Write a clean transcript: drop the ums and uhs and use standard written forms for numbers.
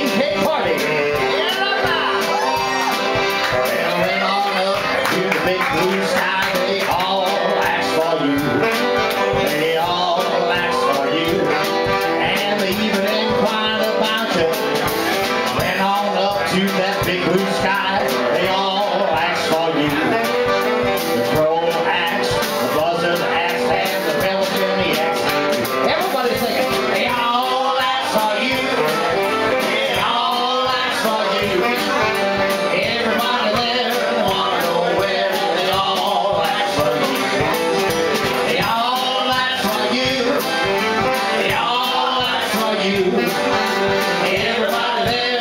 big party. Well, went on up to the big blue sky. They all asked for you. They all asked for you. And they even inquired about you. Went on up to that big blue sky. They all asked for you. The crow asked, the buzzard asked, and the pelican he asked. Everybody singing. They all asked for you. They all asked for you. Everybody there, they want to know where. They all asked for you. They all asked for you. They all asked for you. Everybody there.